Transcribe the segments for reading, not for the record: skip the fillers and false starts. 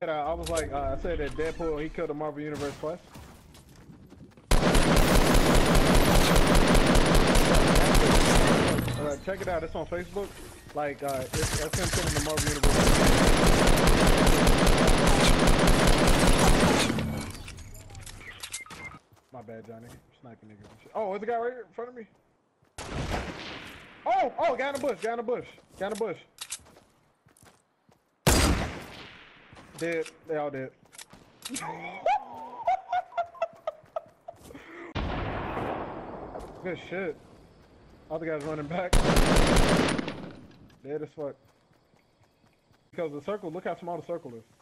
I was like, I said that Deadpool, he killed the Marvel Universe twice. Check it out, it's on Facebook. Like, it's him killing the Marvel Universe. My bad, Johnny. Sniping niggas and shit. Oh, there's a guy right here in front of me. Oh, guy in the bush, guy in the bush, guy in the bush. Dead, they all dead. Good shit. Other guy's running back. Dead as fuck. Because the circle, look how small the circle is.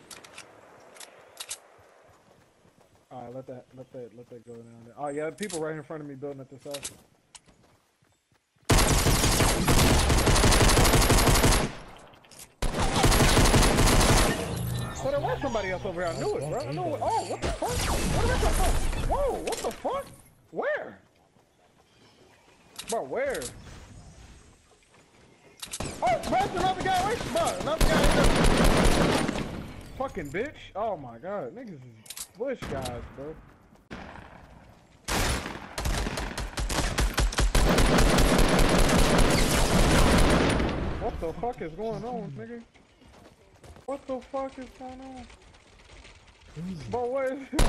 Alright, let that go down there. Oh yeah, people right in front of me building at this house. So there was somebody else over here. I knew it, bro. I knew it. Oh, what the fuck? Where did that come from? Whoa, what the fuck? Where? Bro, where? Oh, that's another guy right there. Another guy right there. Fucking bitch. Oh my god. Niggas is bush guys, bro. What the fuck is going on, nigga? What the fuck is going on? Bro, what is this?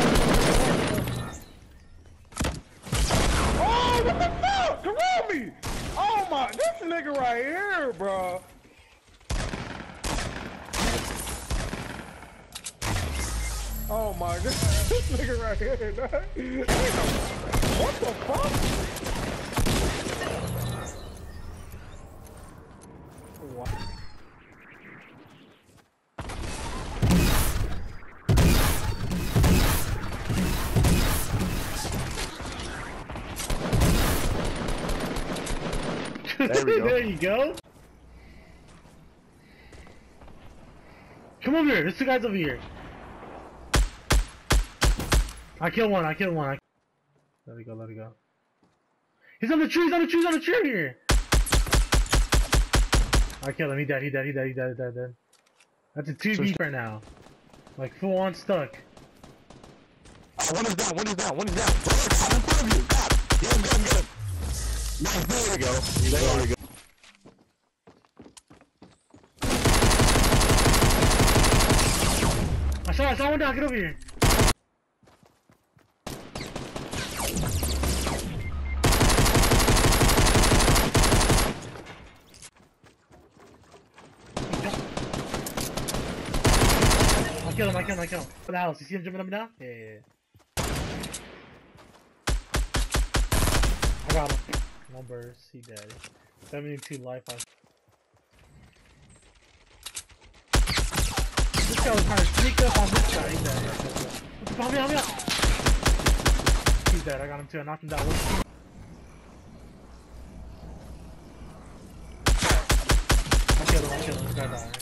Oh, what the fuck? Karumi! Oh my, this nigga right here, bro. Oh my god, this nigga right here, dog. What the fuck? What? There we go. There you go. Come over here. There's two guys over here. I killed one. Let it go. He's on the tree. He's on the tree here. I killed him. He died. That's a 2v right now. Like full on stuck. One is down. Right in front of you. God. Get him. Nice, there we go. There we go. I saw one down. Get over here. I kill him. For the house. You see him jumping up and down? Yeah. I got him. One burst, he dead. 72 life on. This guy was trying to sneak up on this guy. He's dead. Help me out. He's dead. I got him too. I knocked him down. I killed him. This guy died.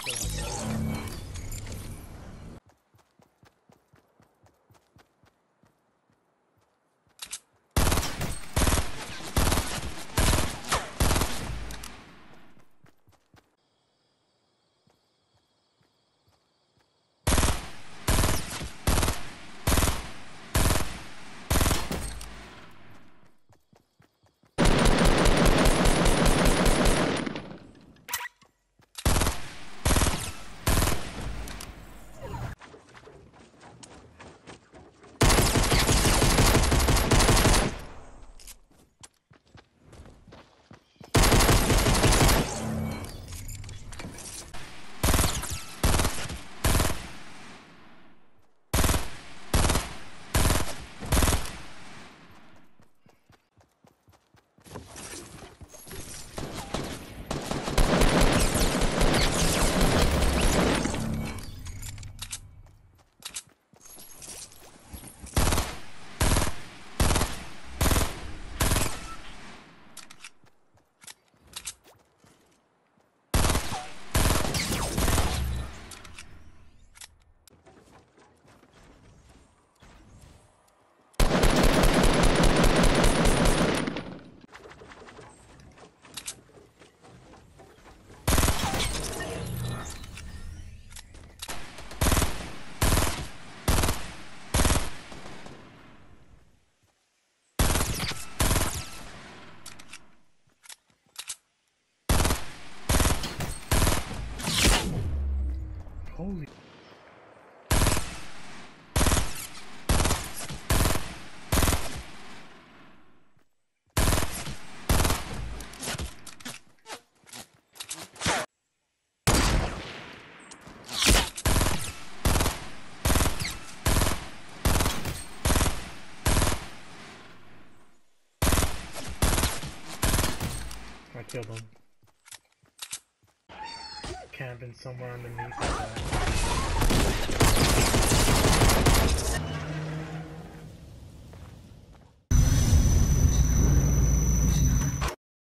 Killed him. Camping somewhere underneath that.